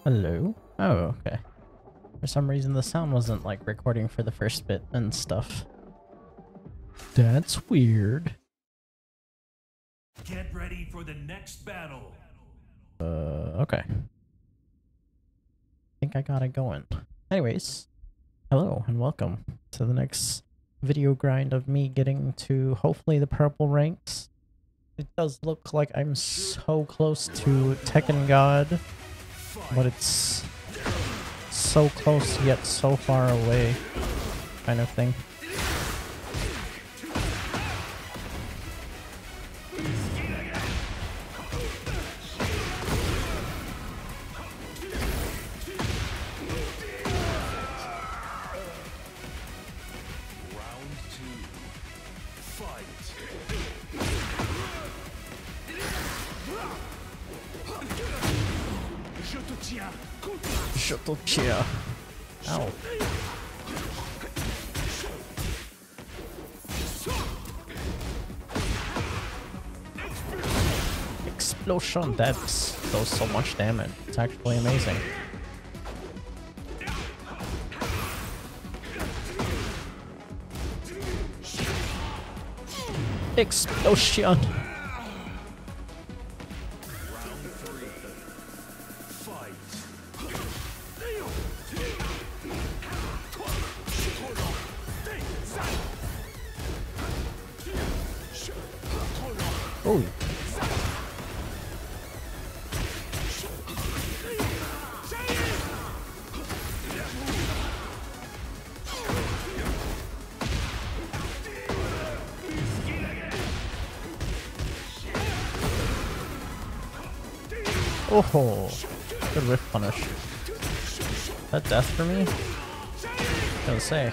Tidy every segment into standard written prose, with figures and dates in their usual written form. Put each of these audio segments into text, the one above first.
Hello? Oh, okay. For some reason the sound wasn't like recording for the first bit and stuff. That's weird. Get ready for the next battle. Okay. I think I got it going. Anyways, hello and welcome to the next video grind of me getting to hopefully the purple ranks. It does look like I'm so close to Tekken God, but it's so close yet so far away kind of thing. Shuttle cheer. Ow. Explosion, that does so much damage. It's actually amazing. Explosion! Oh. Oh, good whiff punish. Is that death for me? I was gonna say.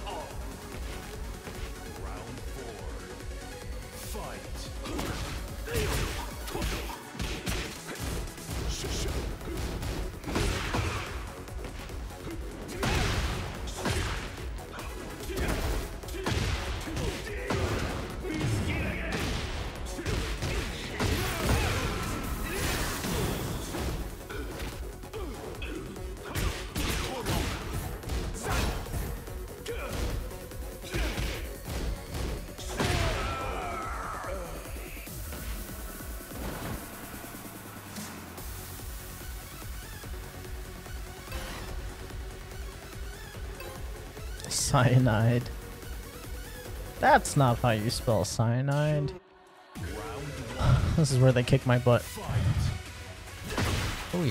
Cyanide. That's not how you spell cyanide. This is where they kick my butt. Ooh.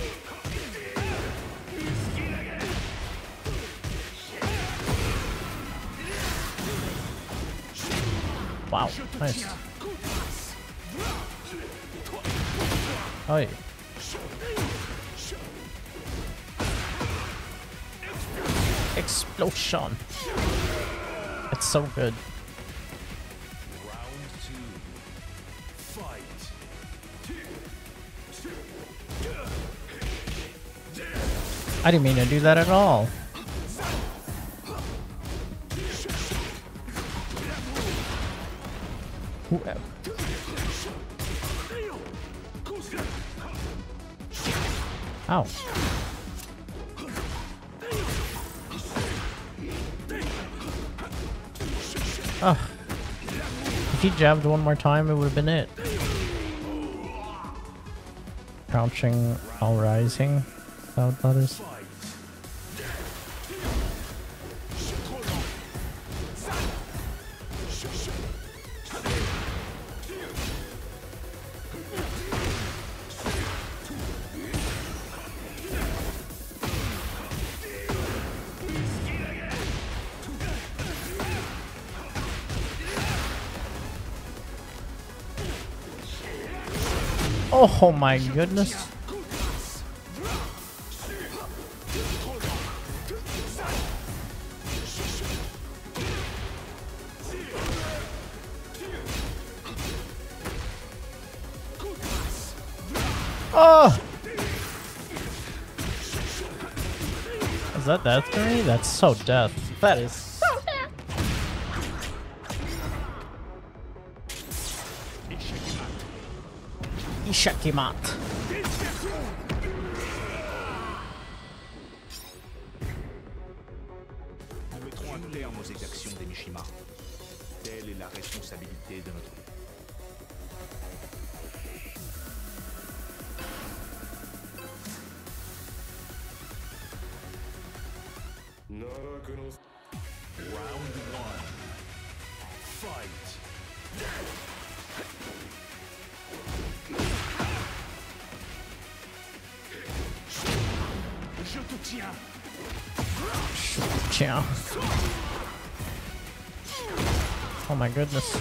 Wow, nice. Oh, explosion. It's so good. Round two. Fight. I didn't mean to do that at all. Whoever. Ow. Ugh. If he jabbed one more time, it would have been it. Crouching while rising. Is that what that is? Oh my goodness. Oh! Is that death for me? That's so death. That is so death. Ishakimat. Karma. Telle est la responsabilité de notre... Round one. Fight. Je te tiens. Ciao. Oh my goodness.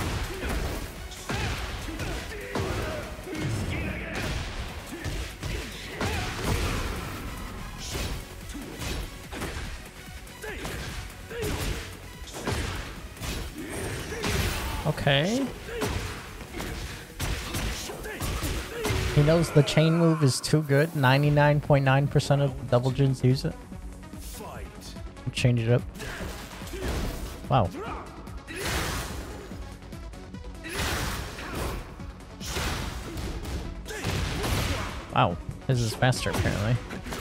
Okay. He knows the chain move is too good. 99.9% of double gens use it. Change it up. Wow. Wow. This is faster apparently.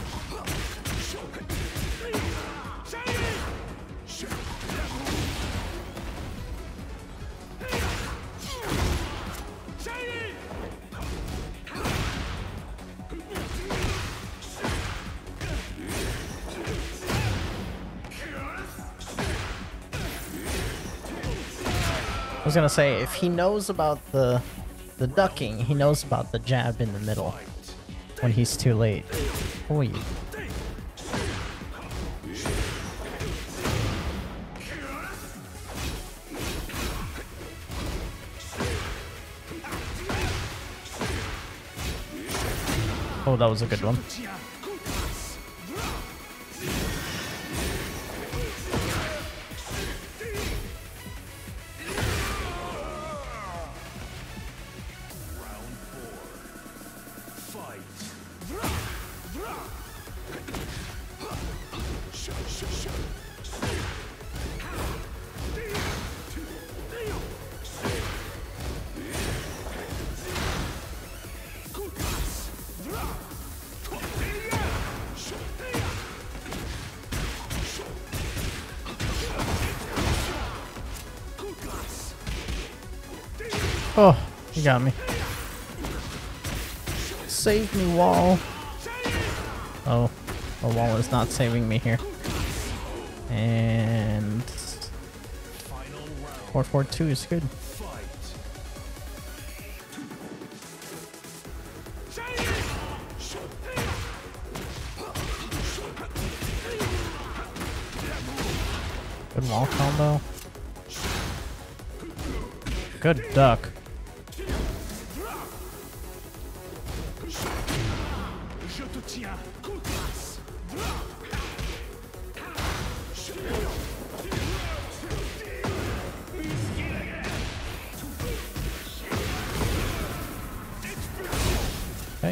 I was gonna say, if he knows about the ducking, he knows about the jab in the middle when he's too late. Oy. Oh, that was a good one. Oh, you got me. Save me, wall. Oh, the wall is not saving me here. And 4-4-2 is good. Good wall combo. Good duck. Okay.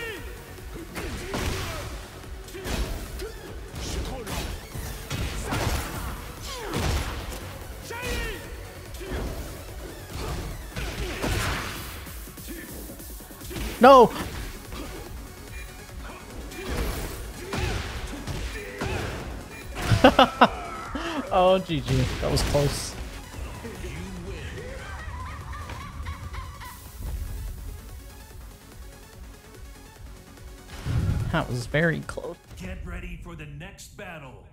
No! Oh, GG. That was close. That was very close. Get ready for the next battle.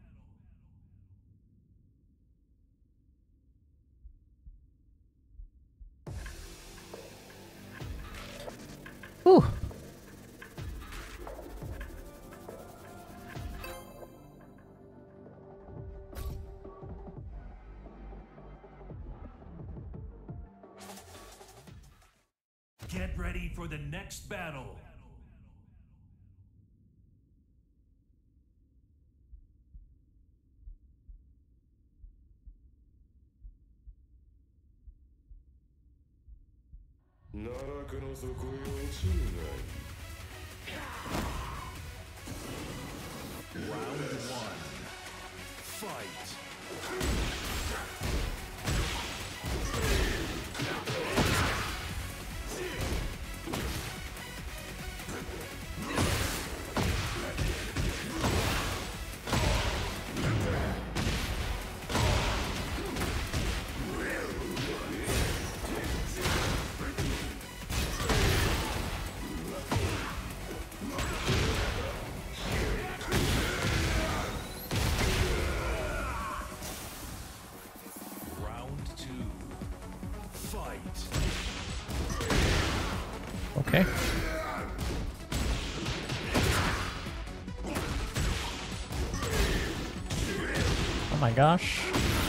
Whew. Get ready for the next battle. Round one. Fight. Okay. Oh my gosh.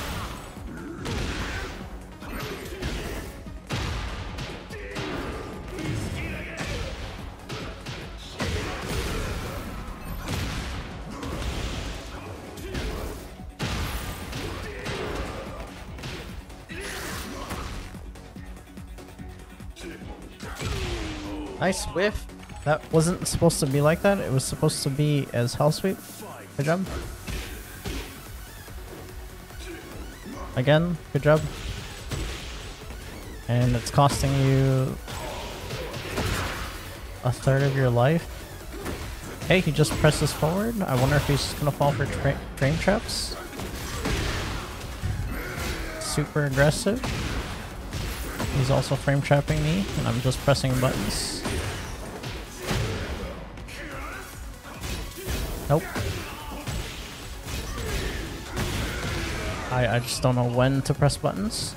Nice whiff. That wasn't supposed to be like that. It was supposed to be as Hell Sweep. Good job. Again, good job. And it's costing you a third of your life. Okay, he just presses forward. I wonder if he's gonna fall for frame traps. Super aggressive. He's also frame trapping me, and I'm just pressing buttons. Nope. I just don't know when to press buttons.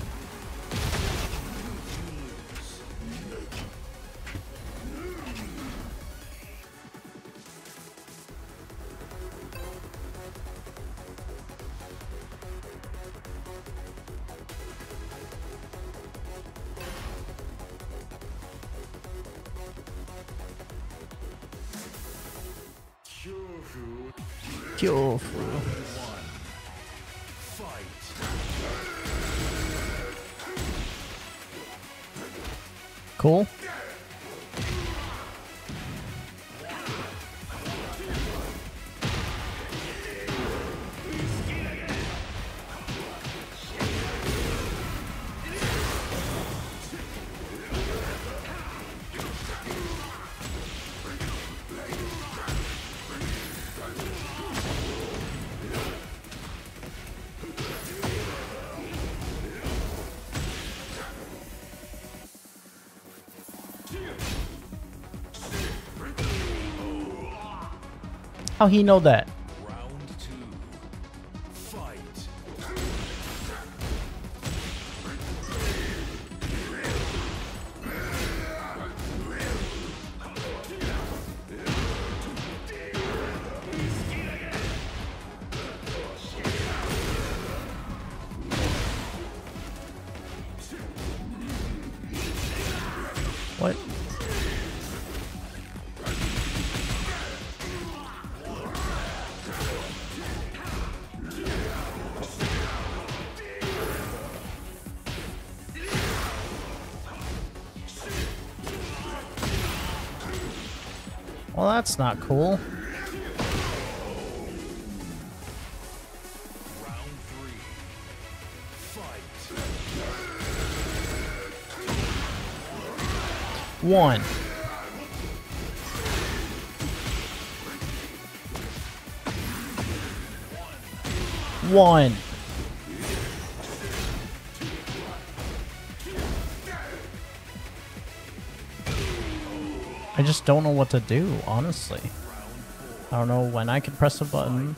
Kyofu. Cool. How he know that? Round 2. Fight. What? Well, that's not cool. Round 3. Fight. One. One. I just don't know what to do, honestly. I don't know when I can press a button.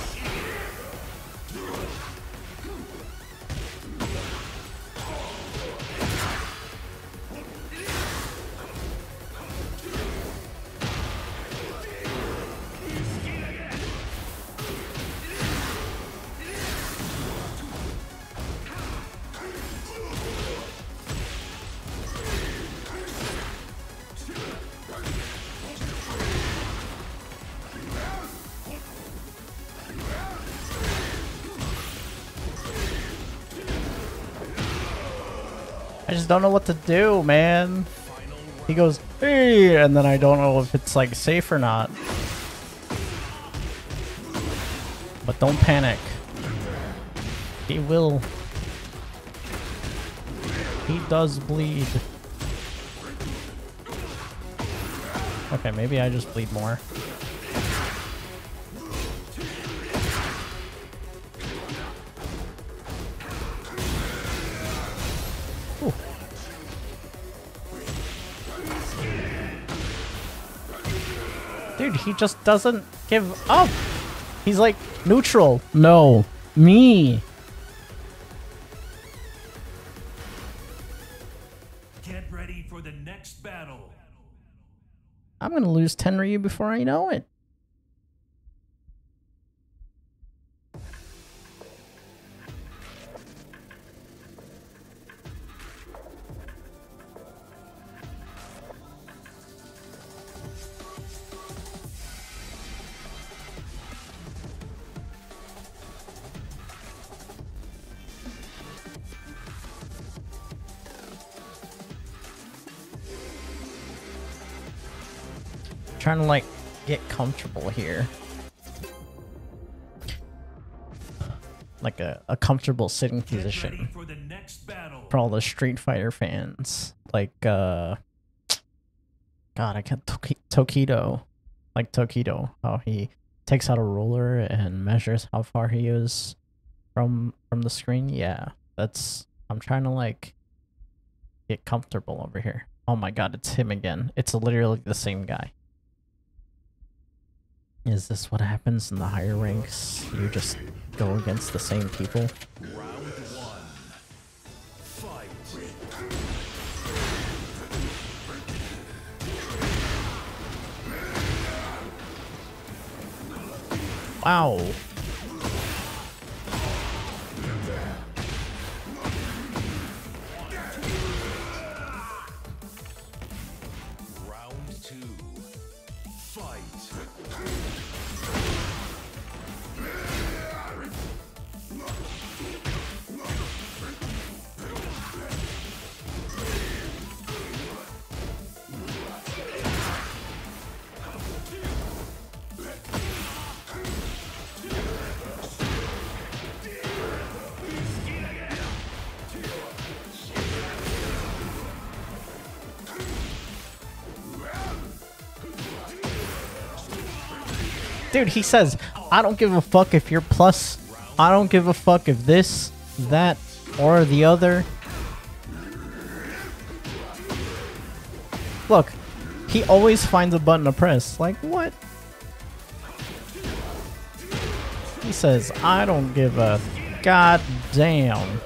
I just don't know what to do, man. He goes, hey, and then I don't know if it's like safe or not. But don't panic. He will. He does bleed. Okay, maybe I just bleed more. Ooh. Dude, he just doesn't give up. He's like, neutral. No. Me. Get ready for the next battle. I'm gonna lose Tenryu before I know it. Trying to like get comfortable here, like a comfortable sitting position For the next battle. for all the Street Fighter fans. Like God, I can't Tokido, like Tokido, how he takes out a ruler and measures how far he is from the screen. Yeah, that's, I'm trying to like get comfortable over here. Oh my god, it's him again. It's literally the same guy. Is this what happens in the higher ranks? You just go against the same people? Round one. Fight. Wow. Round two. Fight. Dude, he says, I don't give a fuck if you're plus. I don't give a fuck if this, that, or the other. Look, he always finds a button to press. Like, what? He says, I don't give a goddamn.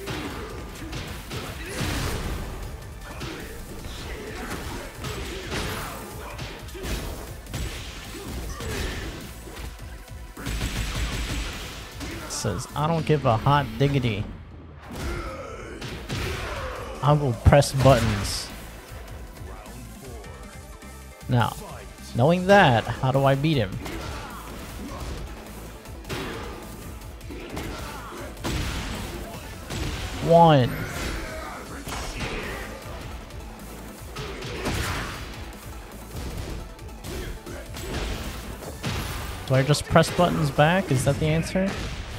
Says, I don't give a hot diggity. I will press buttons. Now, knowing that, how do I beat him? One. Do I just press buttons back? Is that the answer?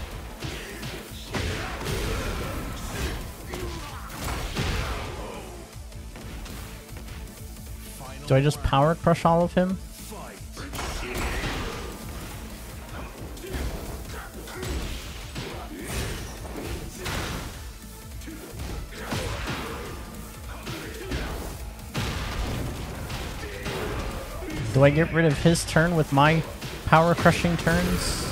Do I just power crush all of him? Do I get rid of his turn with my power crushing turns?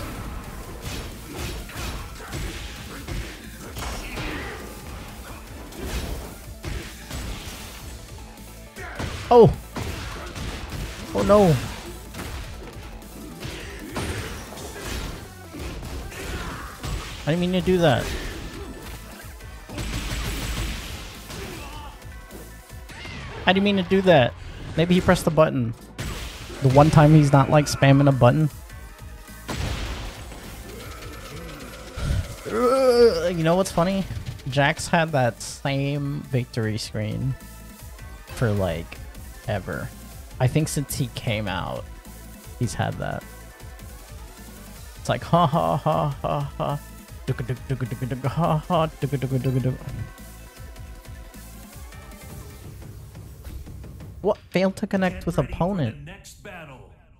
Oh! Oh no! I didn't mean to do that. I didn't mean to do that. Maybe he pressed the button. The one time he's not like spamming a button. You know what's funny? Jax had that same victory screen for like ever. I think since he came out, he's had that. It's like ha ha ha ha ha. Ha ha. What? Failed to connect with opponent. I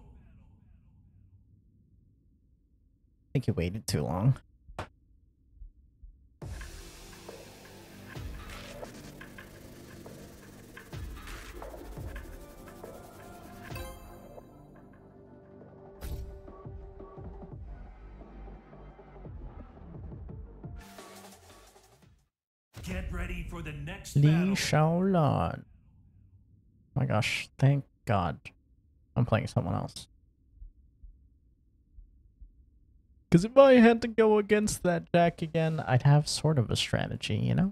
think you waited too long. Get ready for the next Li battle. Shaolan. My gosh, thank God. I'm playing someone else. Because if I had to go against that Jack again, I'd have sort of a strategy, you know?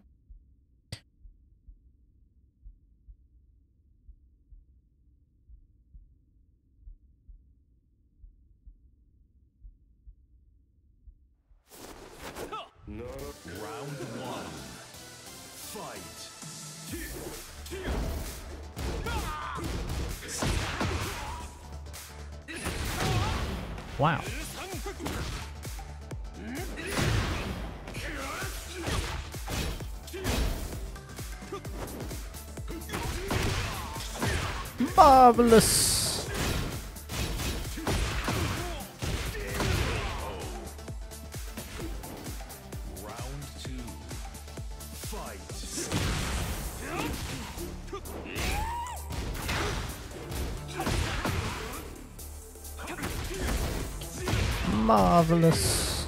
Round one. Fight. Wow. Marvelous. Round two. Fight. Marvelous.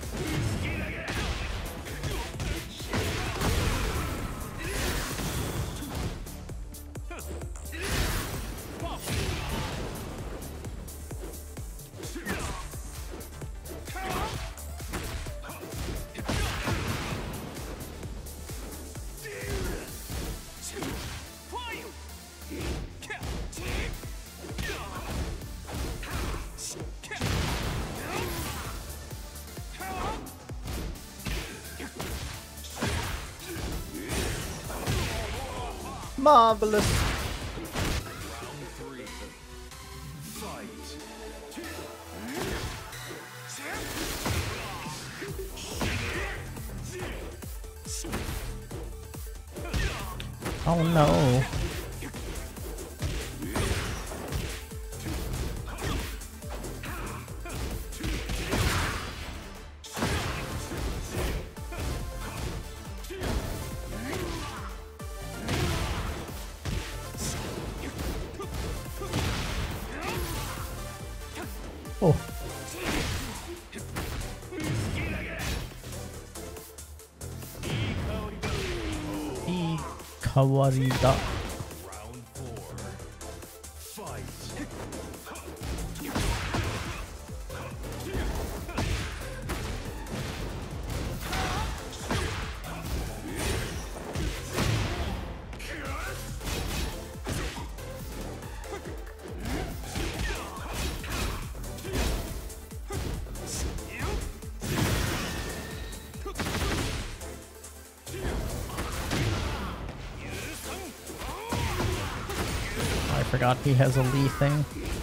Marvelous. Round three. Fight. Oh no. Oh. Kawarida. Round four. Fight. I forgot he has a Lee thing.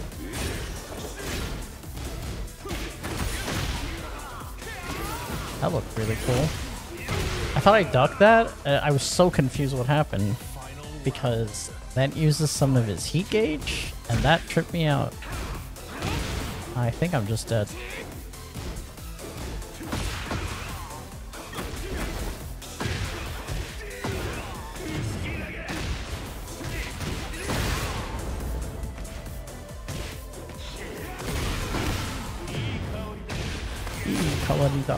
That looked really cool. I thought I ducked that. I was so confused what happened because that uses some of his heat gauge and that tripped me out. I think I'm just dead. Kawarida.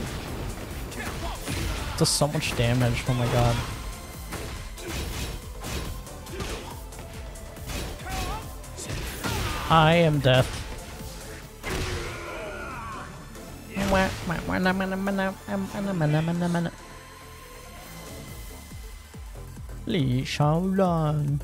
Does so much damage, oh my god. I am death. Li Shaolan.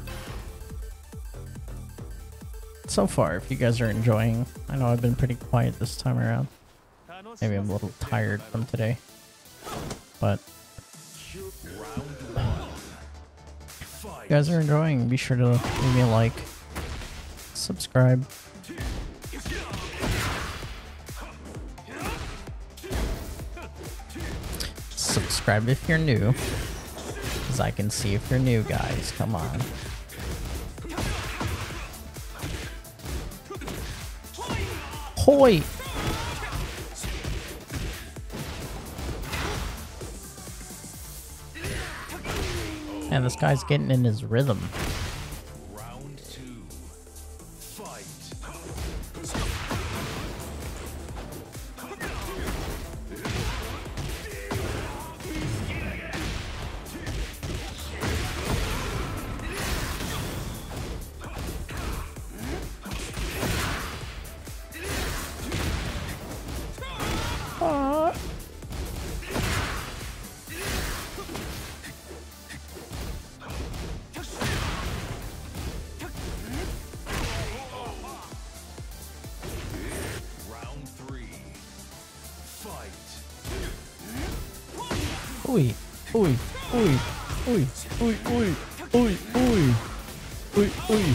So far, if you guys are enjoying, I know I've been pretty quiet this time around. Maybe I'm a little tired from today, but Round one. if you guys are enjoying, be sure to leave me a like, subscribe. Subscribe if you're new, because I can see if you're new, guys. Come on. Hoi! Man, this guy's getting in his rhythm. Round two. Fight. Ui, ui, ui, ui, ui, ui, ui, ui, ui, ui.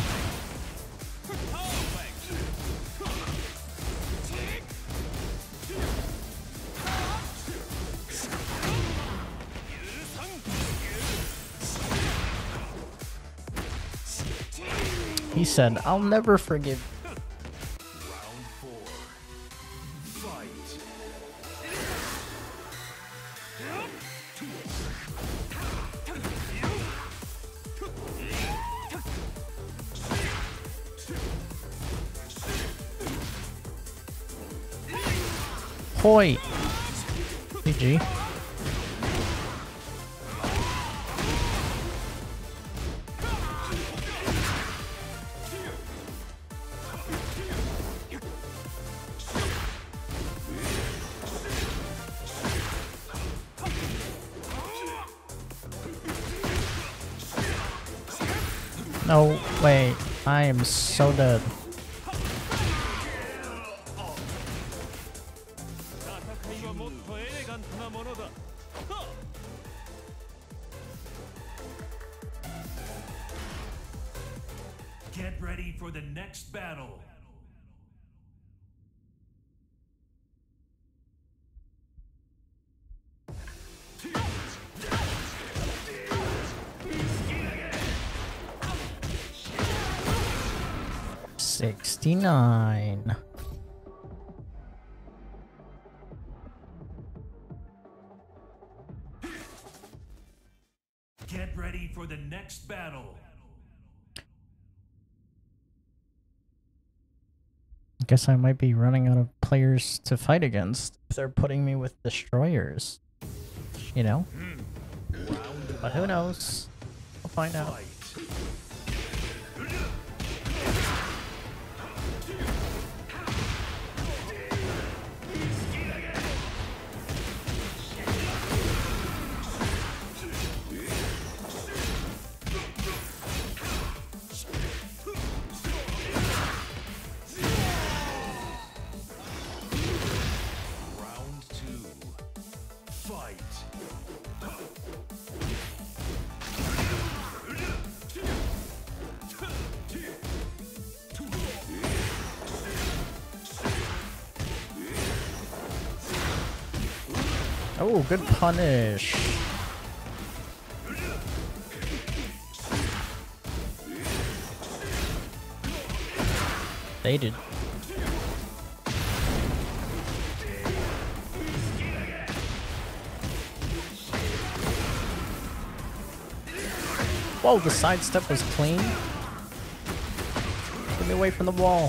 He said, "I'll never forgive you." Round 4. Fight. Hoi. GG. No, wait. I am so dead. Get ready for the next battle. $69. Get ready for the next battle. Guess I might be running out of players to fight against if they're putting me with destroyers. You know? But who knows? We'll find out. Fight. Round 2. Fight. Oh, good punish. They did. Whoa, the sidestep was clean. Get me away from the wall.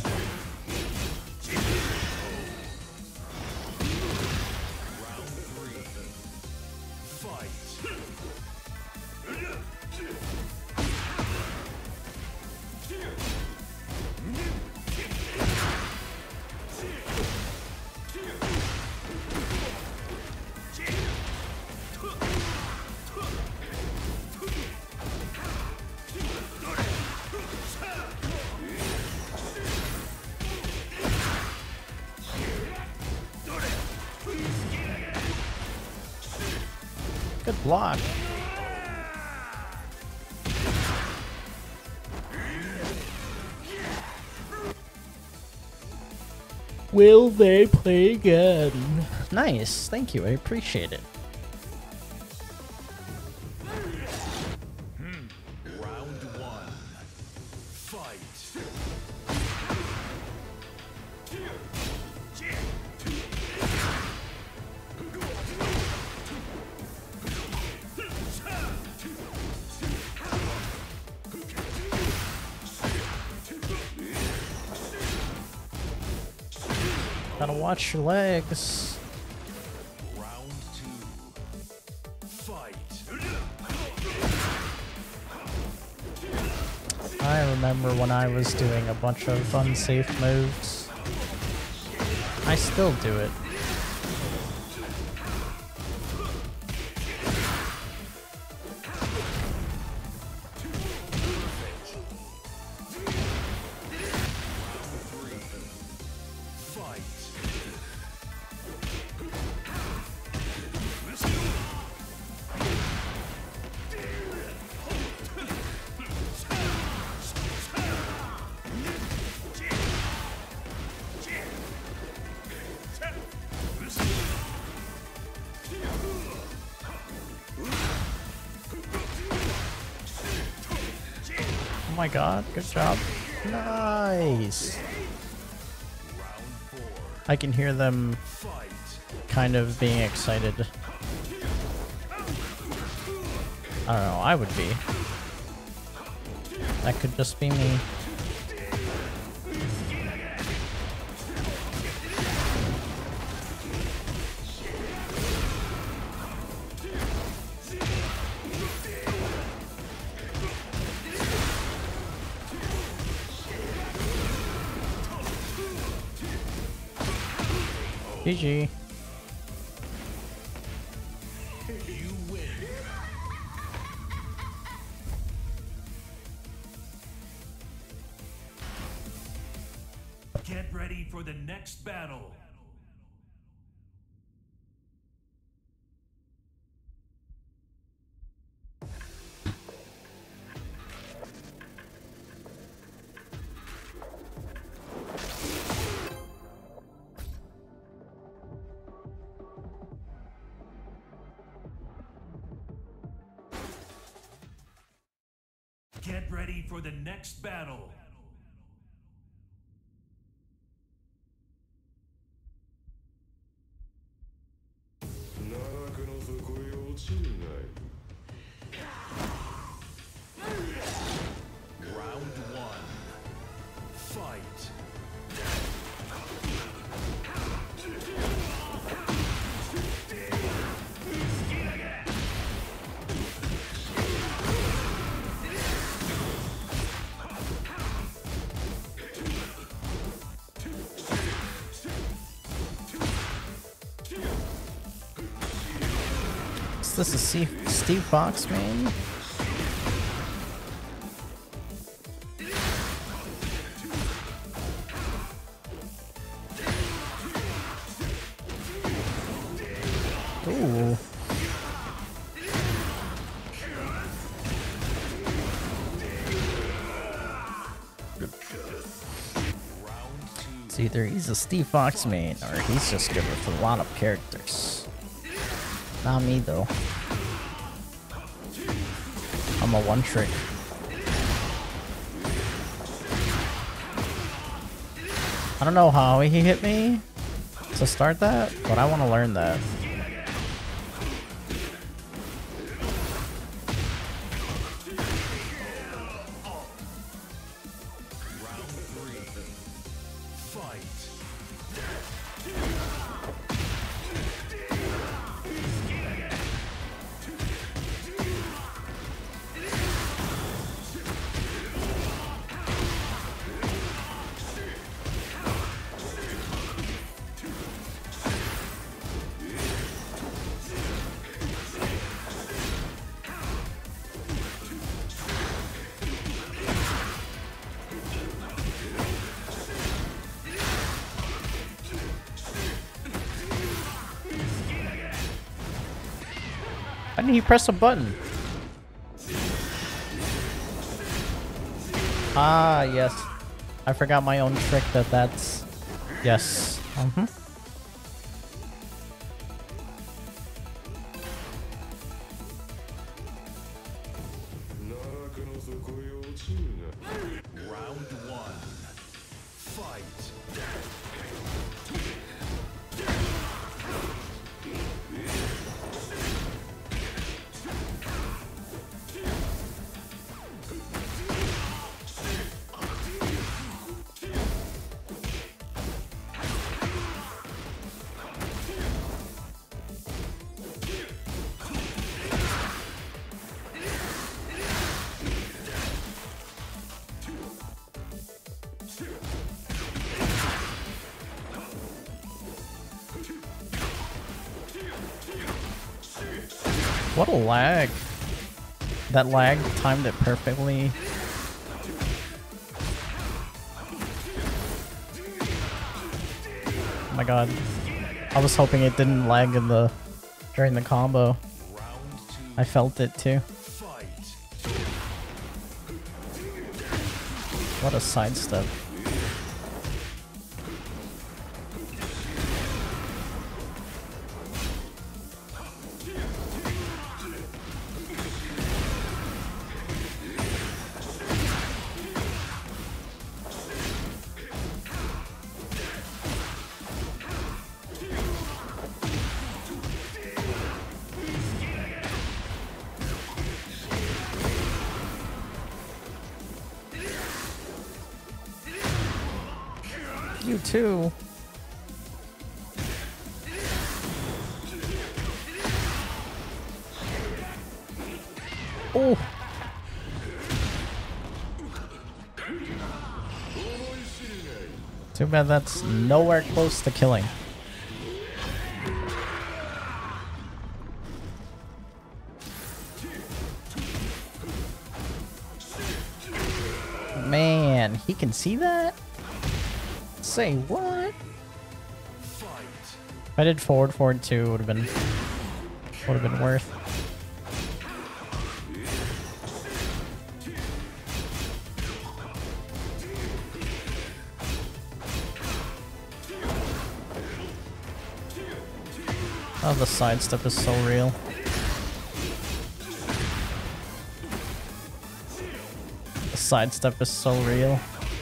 Round 3. Fight. Good block. Will they play again? Nice, thank you, I appreciate it. Round 1. Fight. Gotta watch your legs. Round 2. Fight. I remember when I was doing a bunch of unsafe moves. I still do it. my god, good job. Nice! I can hear them kind of being excited. I don't know, I would be. That could just be me. GG. You win. Get ready for the next battle. Get ready for the next battle. Round one. Fight. Is this a Steve Fox main? Ooh. It's either he's a Steve Fox main or he's just good with a lot of characters. Not me though. I'm a one trick. I don't know how he hit me to start that, but I want to learn that. Round three. Fight. Why didn't he press a button? Ah, yes. I forgot my own trick that's... Yes. Round one. Fight. What a lag. That lag timed it perfectly. Oh my god. I was hoping it didn't lag in the during the combo. I felt it too. What a sidestep. You too. Oh. Too bad that's nowhere close to killing. Man, he can see that? Say what? If I did forward 2, would have been worth. Oh, the sidestep is so real. The sidestep is so real.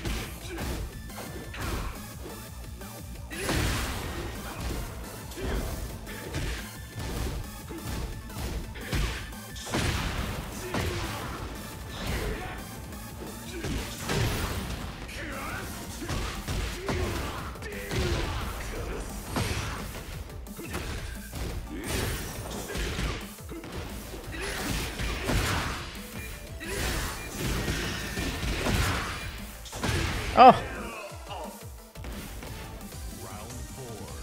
Oh! Round 4.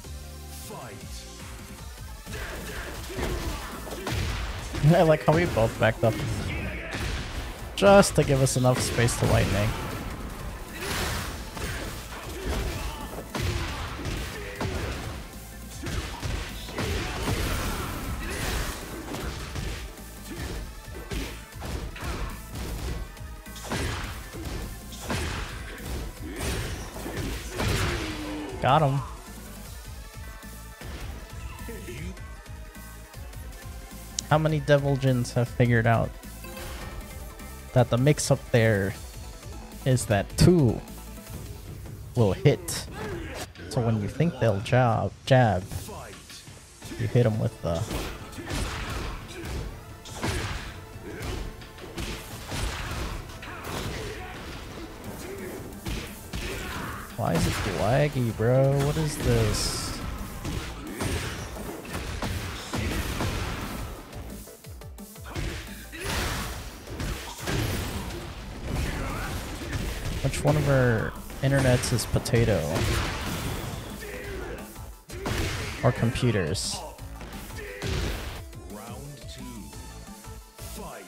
Fight. I like how we both backed up. Just to give us enough space to lightning. Got him. How many Devil Jins have figured out that the mix-up there is that 2 will hit. So when you think they'll jab, you hit them with the... Why is it laggy, bro? What is this? Which one of our internets is potato? Or computers? Round 2. Fight.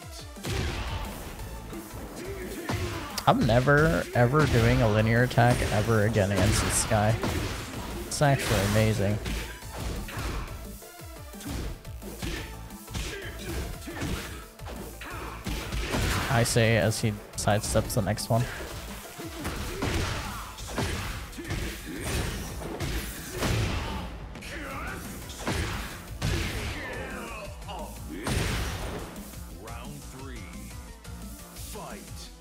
I'm never, ever doing a linear attack ever again against this guy. It's actually amazing. I say as he sidesteps the next one. Round 3. Fight.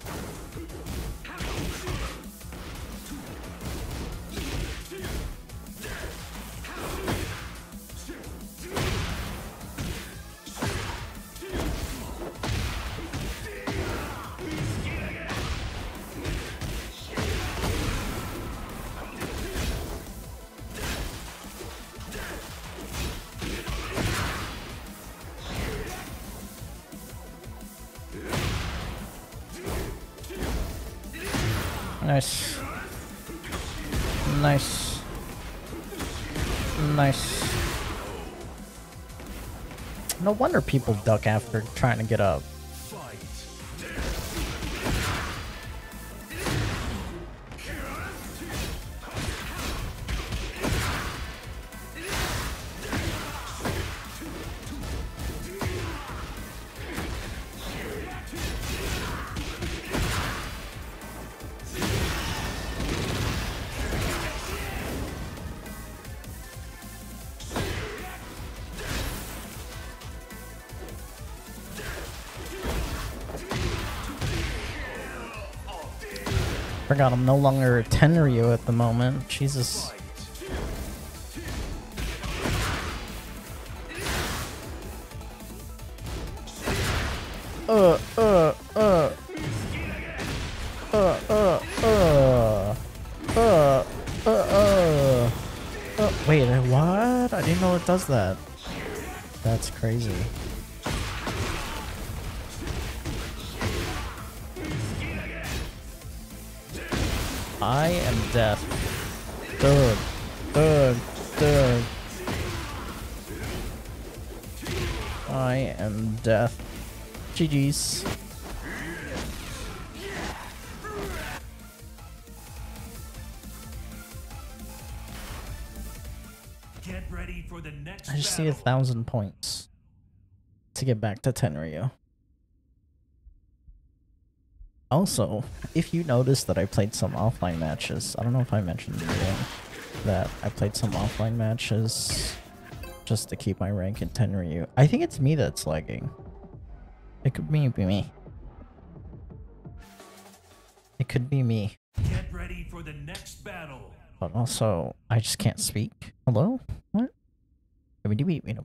Nice. Nice. Nice. No wonder people duck after trying to get up. Forgot I'm no longer a Tenryu at the moment. Jesus. Uh. Wait, what? I didn't know it does that. That's crazy. I am death. Dude. Dude. Dude. I am death. GG's. Get ready for the next I just need 1,000 points to get back to Tenryu. Also, if you noticed that I played some offline matches, I don't know if I mentioned in the video that I played some offline matches just to keep my rank in Tenryu. I think it's me that's lagging. It could be me. It could be me. Get ready for the next battle. But also, I just can't speak. Hello? What? Kind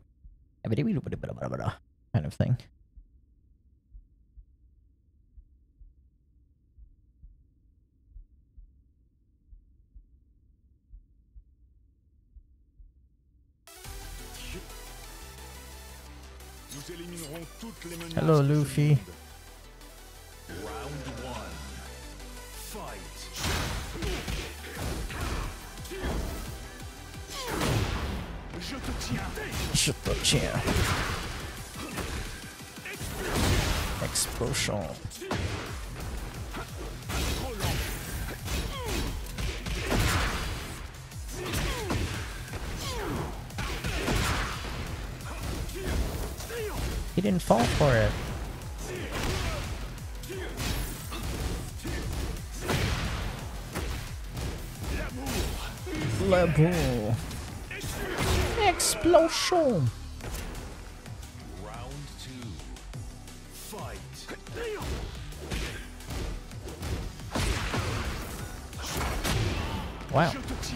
of thing. Hello, Luffy. Round one. Fight. Je te tiens. Explosion. He didn't fall for it. L'amour. Explosion. Round two. Fight. Wow.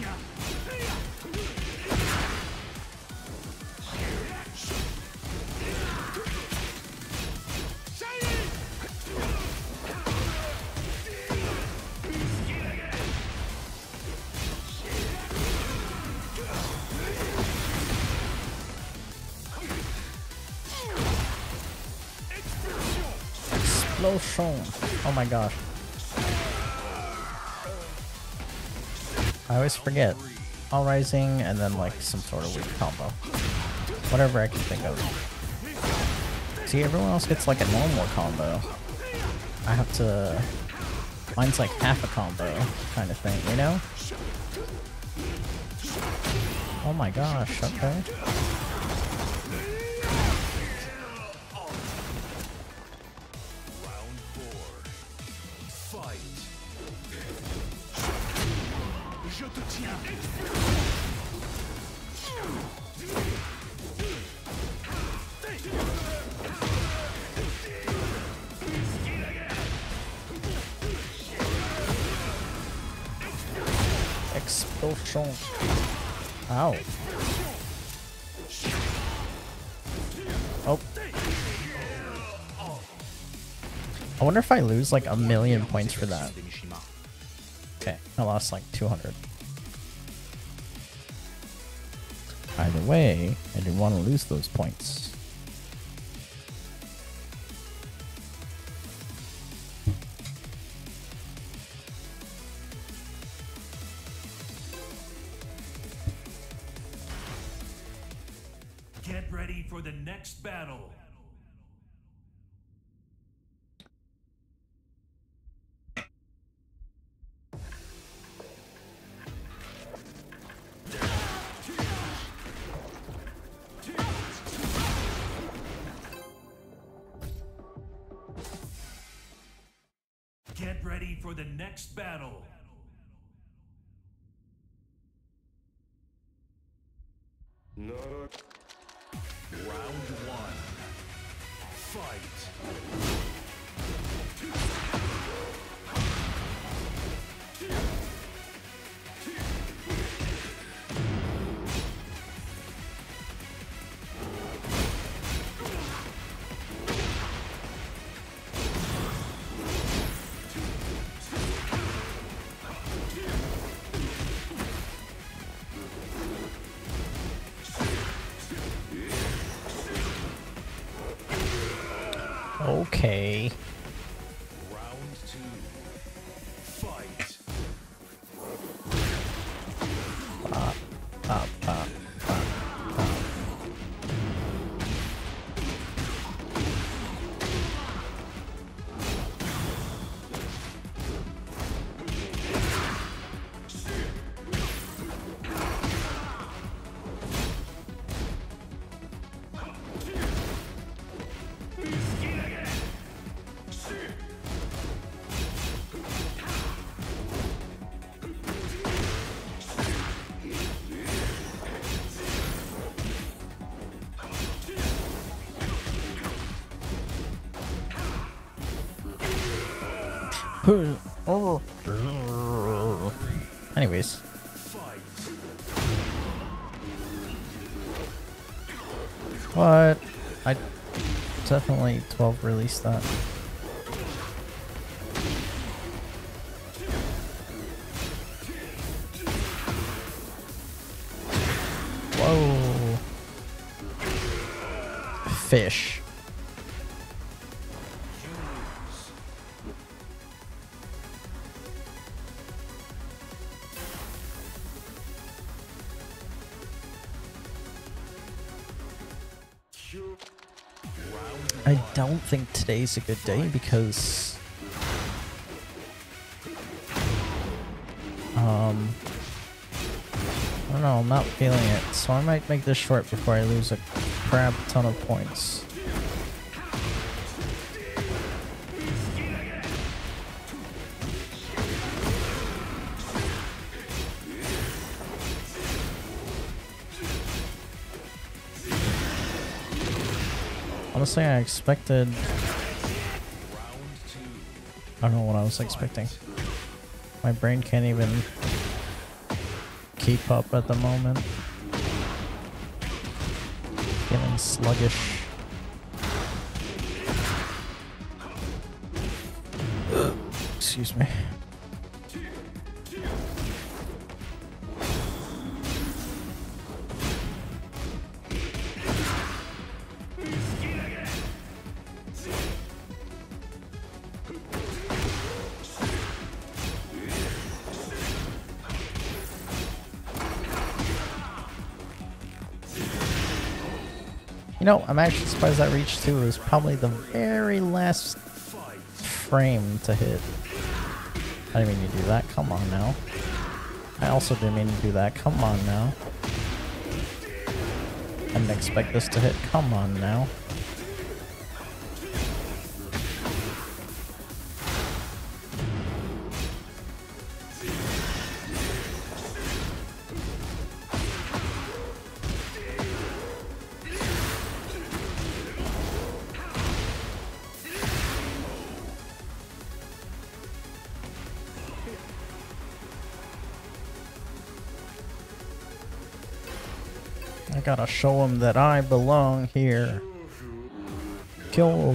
Explosion. Oh my gosh. I always forget. All Rising and then like some sort of weak combo. Whatever I can think of. See, everyone else gets like a normal combo. I have to... Mine's like half a combo kind of thing, you know? Oh my gosh, okay. Round four. Fight. Je te tiens. Explosion. Ow. Oh. I wonder if I lose like 1,000,000 points for that. Okay, I lost like 200. Either way, I didn't want to lose those points. Get ready for the next battle. Get ready for the next battle. Round one. Fight. Okay. Round 2. Fight. Pop, pop, pop, pop, pop. Anyways. What? I definitely 12 released that. Whoa. Fish. I don't think today's a good day because I don't know, I'm not feeling it, so I might make this short before I lose a crap ton of points. Honestly, I expected... I don't know what I was expecting. My brain can't even keep up at the moment. Feeling sluggish. Excuse me. You know, I'm actually surprised that reach 2 was probably the very last frame to hit. I didn't mean to do that. Come on now. I also didn't mean to do that. Come on now. I didn't expect this to hit. Come on now. I gotta show him that I belong here. Kill.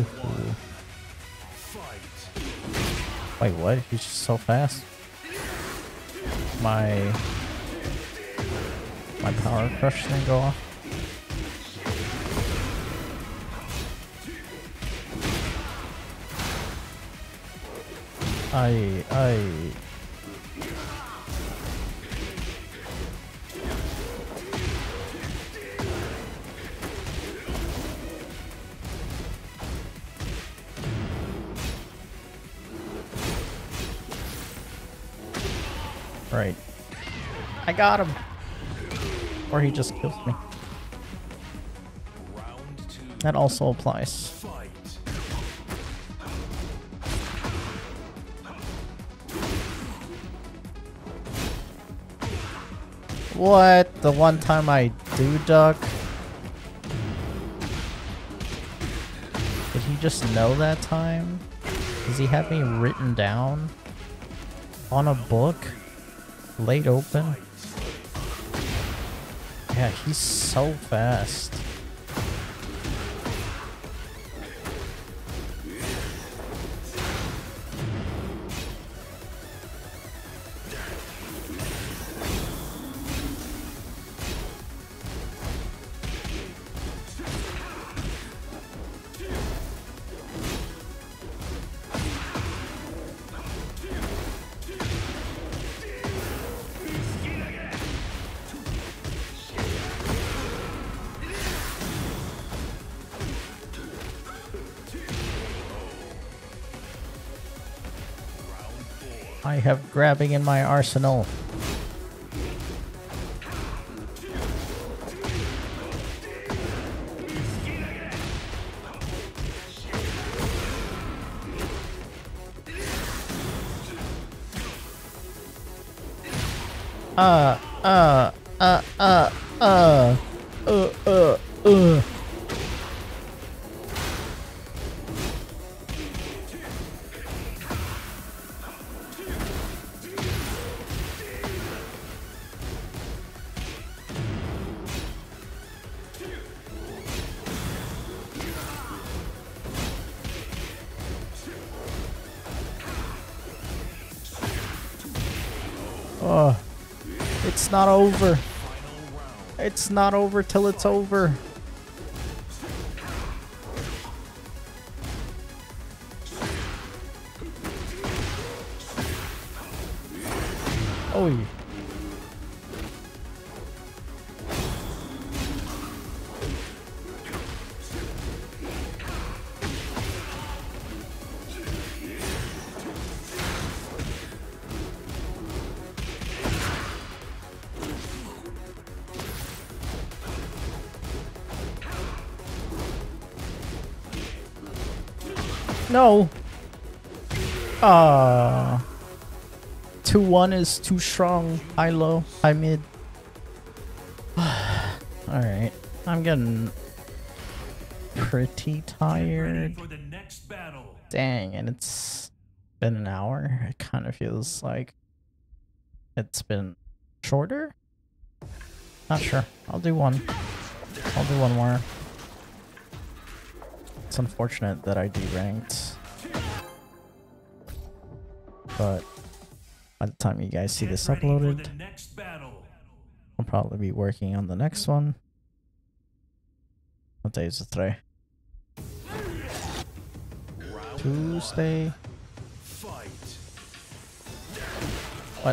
Wait, what? He's just so fast. My power crush didn't go off. Right. I got him. Or he just kills me. That also applies. What? The one time I do duck? Did he just know that time? Does he have me written down on a book? Laid open? Yeah, he's so fast. I have grabbing in my arsenal. Uh, uh, uh, uh, uh, uh, uh, uh. Oh, it's not over. It's not over till it's over. Oh. No. 2-1 is too strong. High low, high mid. Alright. I'm getting pretty tired. For the next battle. Dang, and it's been an hour. It kind of feels like it's been shorter. Not sure. I'll do one. I'll do one more. It's unfortunate that I deranked, but by the time you guys see this uploaded, I'll probably be working on the next one. What day is it today? Tuesday. What?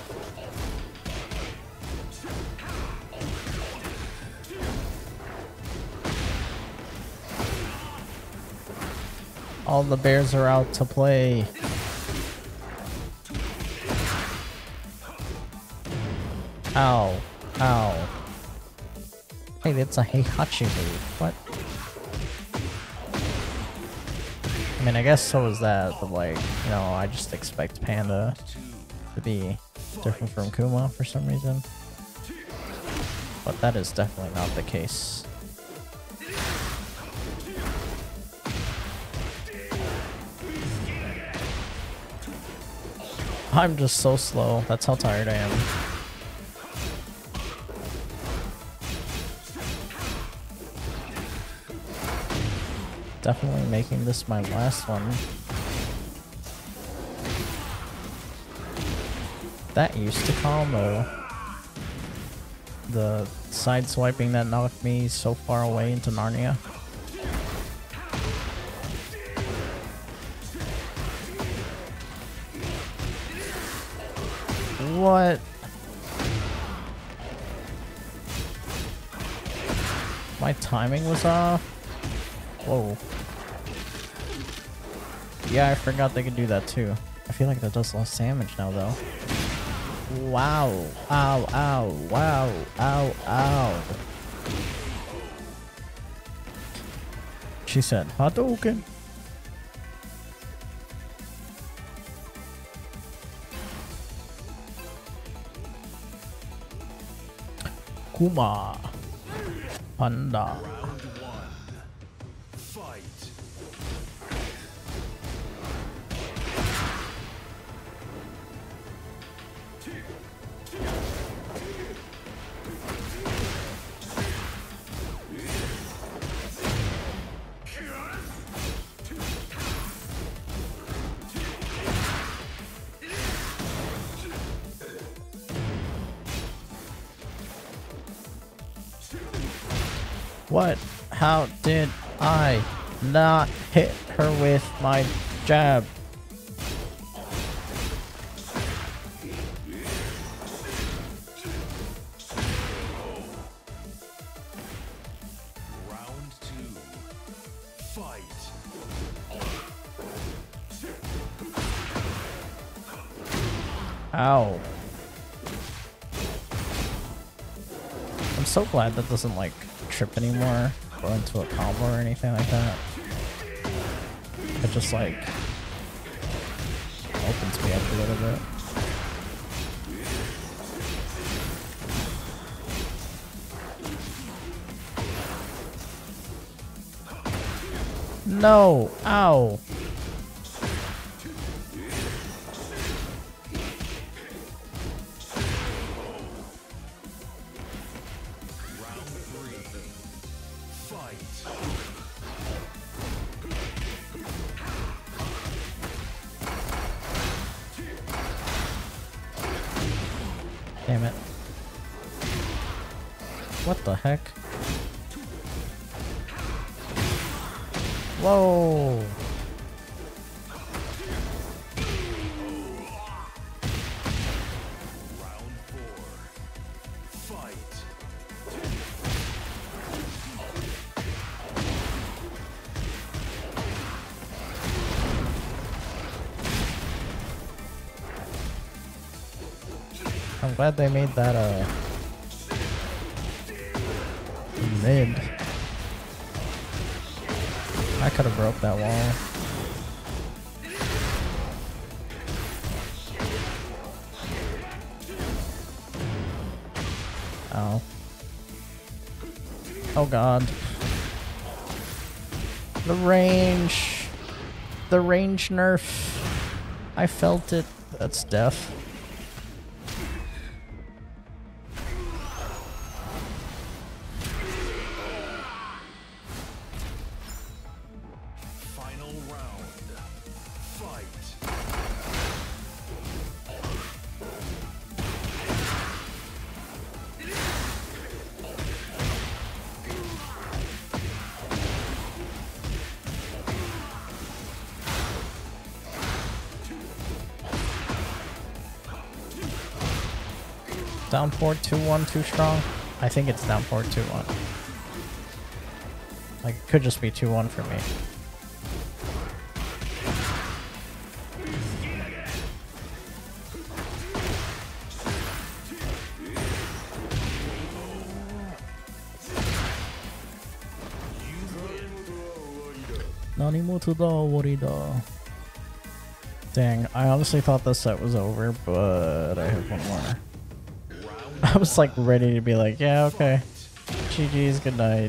All the bears are out to play. Ow. Ow. Hey, that's a Heihachi move. What? I mean, I guess so is that, but like, you know, I just expect Panda to be different from Kuma for some reason. But that is definitely not the case. I'm just so slow. That's how tired I am. Definitely making this my last one. That used to combo. The side swiping that knocked me so far away into Narnia. What? My timing was off? Whoa. Yeah, I forgot they could do that too. I feel like that does less damage now though. Wow. Ow, ow, wow, ow, ow. She said, Hadouken. Kuma. Panda. What? How did I not hit her with my jab? Round 2. Fight. Ow. I'm so glad that doesn't like trip anymore or into a combo or anything like that. It just like opens me up a little bit. No! Ow! Damn it. What the heck? Whoa! Round 4. Fight. I'm glad they made that mid. I could have broke that wall. Ow. Oh god. The range. The range nerf. I felt it. That's death. Final round. Fight. Down 4-2-1 too strong? I think it's down 4-2-1. Like, it could just be 2-1 for me. Nanimoto da worida. Dang, I honestly thought this set was over, but I have one more. I was like ready to be like, yeah, okay. GG's, good night.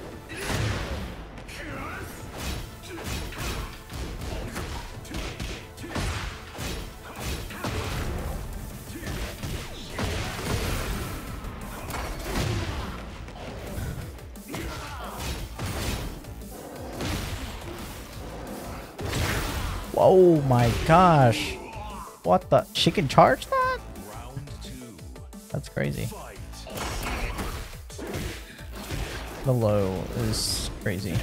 Oh my gosh. What the? She can charge that? Round 2. That's crazy. Fight. The low is crazy.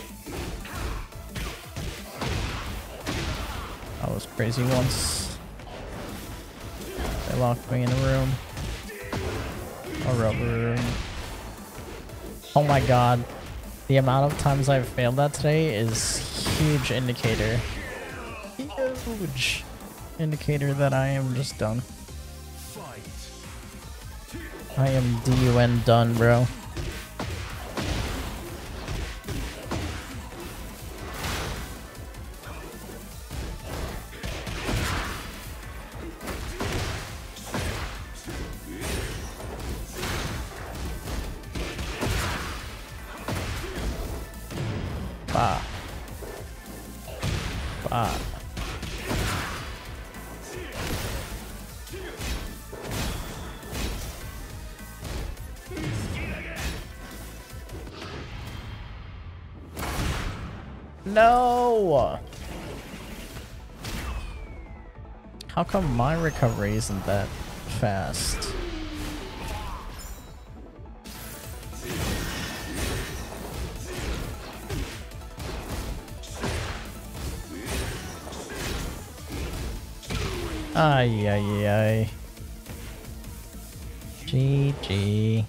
I was crazy once. They locked me in a room. A rubber room. Oh my god. The amount of times I've failed that today is huge indicator. Huge indicator that I am just done. Fight. I am DUN done, bro. Bah. Bah. No! How come my recovery isn't that fast? Ay, ay, ay. GG.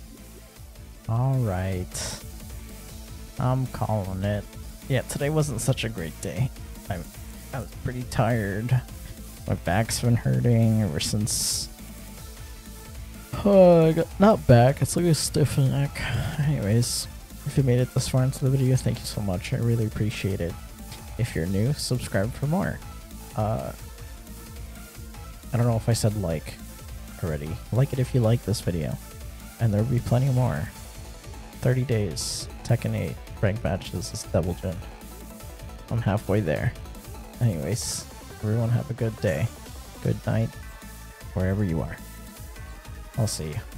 Alright. I'm calling it. Yeah, today wasn't such a great day. I was pretty tired. My back's been hurting ever since. Oh, I got not back. It's like a stiff neck. Anyways, if you made it this far into the video, thank you so much. I really appreciate it. If you're new, subscribe for more. I don't know if I said like already. Like it if you like this video. And there'll be plenty more. 30 days, Tekken 8, rank matches is double gen. I'm halfway there. Anyways, everyone have a good day. Good night, wherever you are. I'll see you.